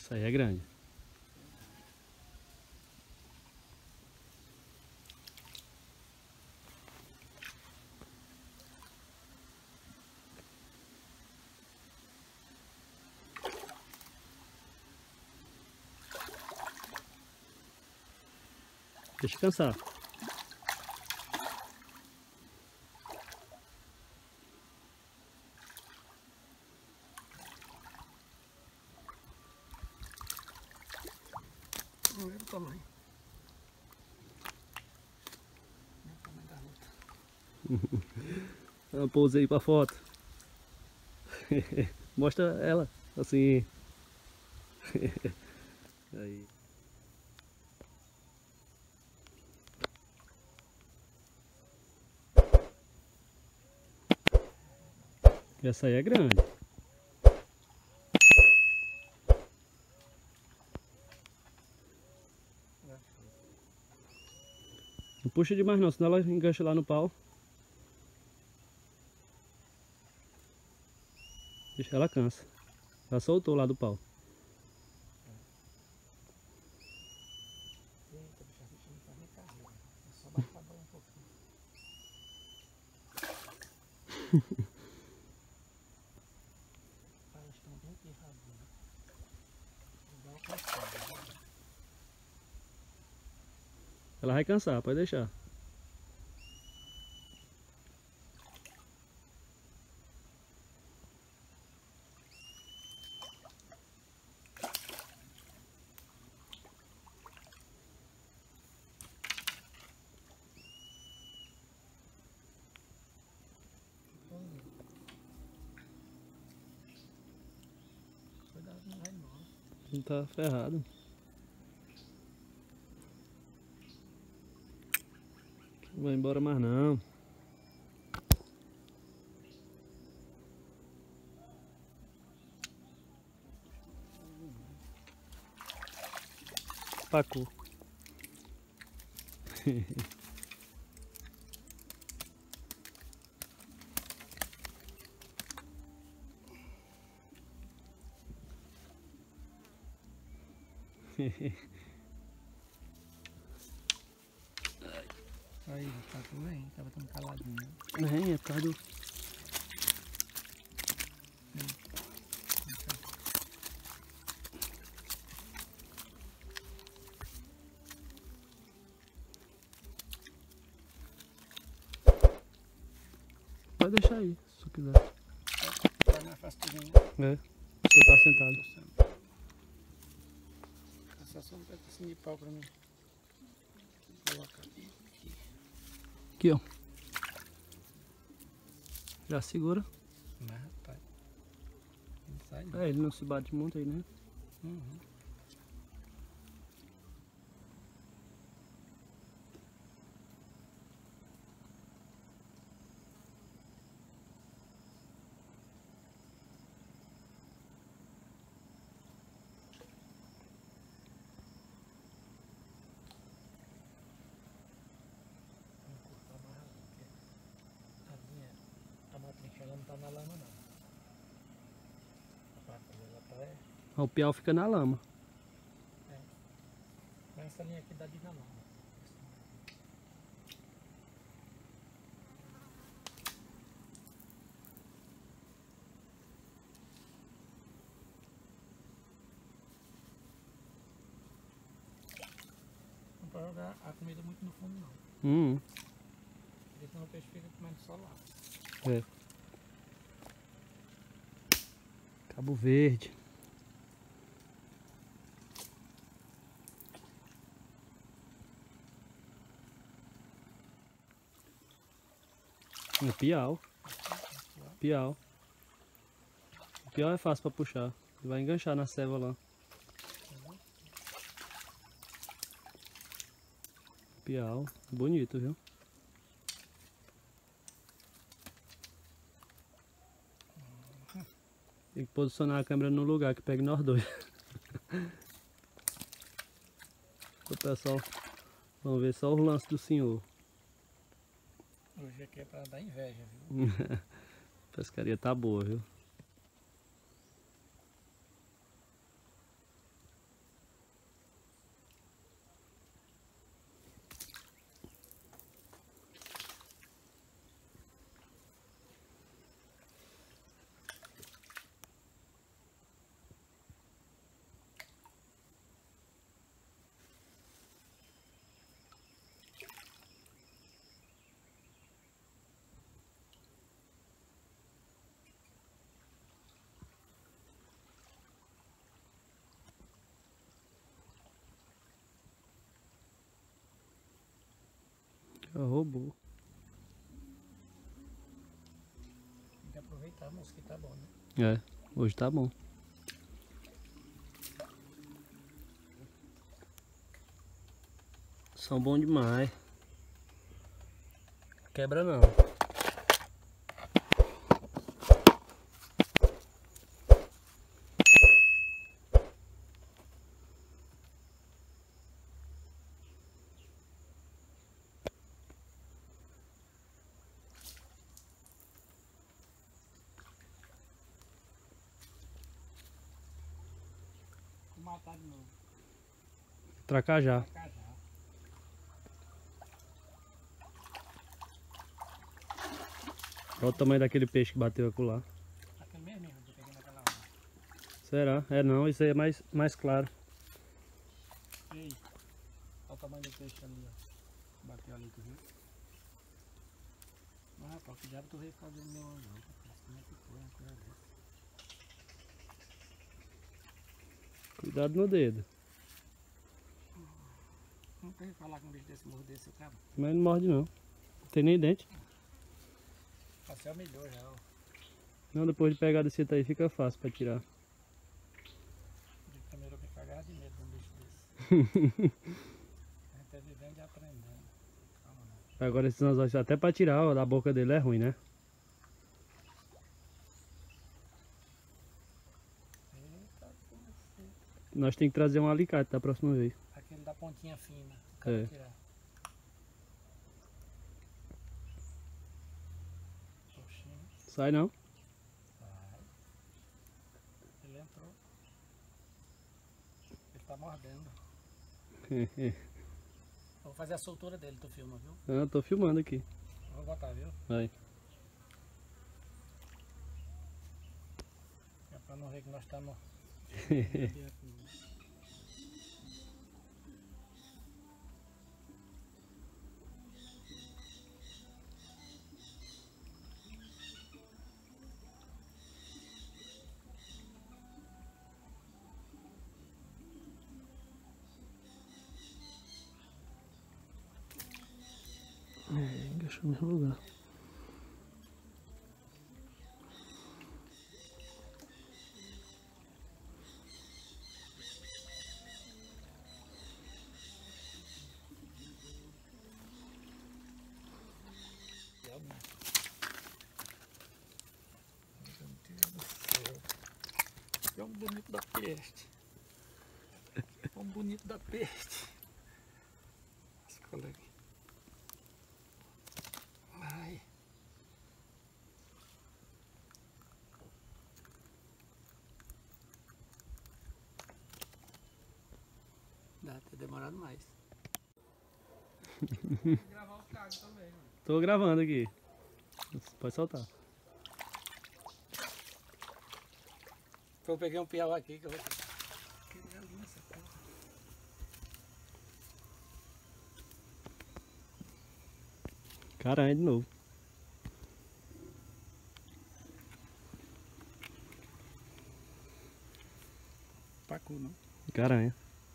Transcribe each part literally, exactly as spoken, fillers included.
Essa aí é grande. Deixa cansar. Olha o tamanho. Olha o tamanho da luta. Eu pousei pra foto. Mostra ela, assim. Aí. Essa aí é grande. Não puxa demais não, senão ela engancha lá no pau. Deixa ela cansa. Ela soltou lá do pau. Eita, bicho, a bicha não faz nem carreira. É só baixar a bola um pouquinho. Elas estão bem pirradinhas. Vou dar uma cansada. Ela vai cansar, pode deixar. Cuidado, não vai não. Não tá ferrado. Não vai embora mais não. Pacu. Aí, tá tudo bem, tava tão caladinho. Nem é por causa do... Pode deixar aí, se você quiser. Vai mais fácil de vir. É, você tá sentado. Essa só um pedacinho de pau pra mim. Coloca aqui. Aqui, ó. Já segura. Mas, rapaz, não sai não. É, ele não se bate muito aí, né? Uhum. Vamos cortar mais ali, porque a minha, a matrincha ela não tá na lama não. A patrulha ela tá é, O piau fica na lama. mas essa linha aqui dá de na lama. Não pode jogar a comida muito no fundo não. Hum, Porque senão o peixe fica comendo só lá. é. Cabo Verde. É piau. Piau. O piau é fácil pra puxar. Vai enganchar na ceva lá. Piau. Bonito, viu? Tem que posicionar a câmera no lugar que pegue nós dois. O pessoal, vamos ver só o lance do senhor. Hoje aqui é pra dar inveja, viu? A pescaria tá boa, viu? Já roubou. Tem que aproveitar a mosca que tá bom, né? É, hoje tá bom. São bons demais. Quebra não. Vou matar de novo. Tracajá. Cajá. Olha o tamanho daquele peixe que bateu acolá. Aquele mesmo mesmo que eu peguei naquela hora. Será? É não, isso aí é mais, mais claro. Ei, olha o tamanho do peixe ali, ó. Bateu ali, tu viu? Mas rapaz, que diabo tu veio fazer no meu olho não, rapaz? Como é que foi uma coisa dessa? Cuidado no dedo. Não tem que falar com um bicho desse mordesse o cabo. Mas não morde não. Não tem nem dente. Passei o melhor já, ó. Não, depois de pegar desse aí fica fácil pra tirar. De primeiro eu me cagava de medo de um bicho desse. A gente é vivendo e aprendendo. Calma não. Agora esses anzóis, até pra tirar ó, da boca dele é ruim, né? Eita, como assim? Nós temos que trazer um alicate da próxima vez. Aquele da pontinha fina. Acaba É. de tirar. Oxinho. Sai não? Vai. Ele entrou. Ele tá mordendo. Vou fazer a soltura dele, tu filma, viu? Ah, tô filmando aqui. Vou botar, viu? Vai. É pra não ver que nós estamos. É, deixa no mesmo lugar. É um bonito da peste. É um bonito da peste. Escolha aqui. Ai. Dá ter demorado mais. Gravar os cagos também, mano. Tô gravando aqui. Pode soltar. Eu peguei um piau aqui que eu vou. Que galinha essa porra. Caranha de novo. Pacu, não? Caranha.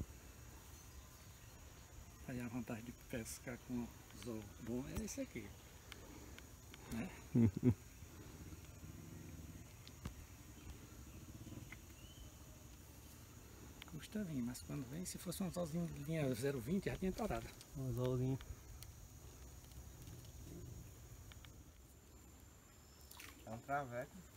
Aí a vantagem de pescar com anzol bom é esse aqui. Né? Custa vir, mas quando vem, se fosse um anzolzinho de linha zero vinte, já tinha torado. Um anzolzinho. É um traveco.